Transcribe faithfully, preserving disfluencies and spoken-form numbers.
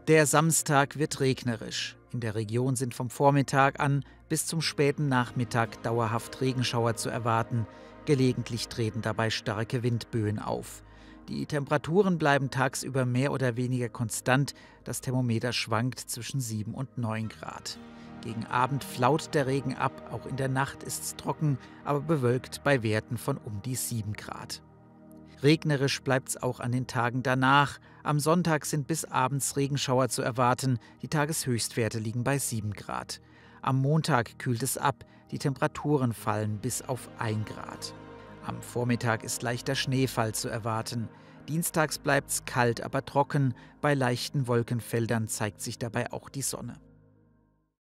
Der Samstag wird regnerisch. In der Region sind vom Vormittag an bis zum späten Nachmittag dauerhaft Regenschauer zu erwarten. Gelegentlich treten dabei starke Windböen auf. Die Temperaturen bleiben tagsüber mehr oder weniger konstant. Das Thermometer schwankt zwischen sieben und neun Grad. Gegen Abend flaut der Regen ab. Auch in der Nacht ist es trocken, aber bewölkt bei Werten von um die sieben Grad. Regnerisch bleibt es auch an den Tagen danach. Am Sonntag sind bis abends Regenschauer zu erwarten. Die Tageshöchstwerte liegen bei sieben Grad. Am Montag kühlt es ab. Die Temperaturen fallen bis auf ein Grad. Am Vormittag ist leichter Schneefall zu erwarten. Dienstags bleibt es kalt, aber trocken. Bei leichten Wolkenfeldern zeigt sich dabei auch die Sonne.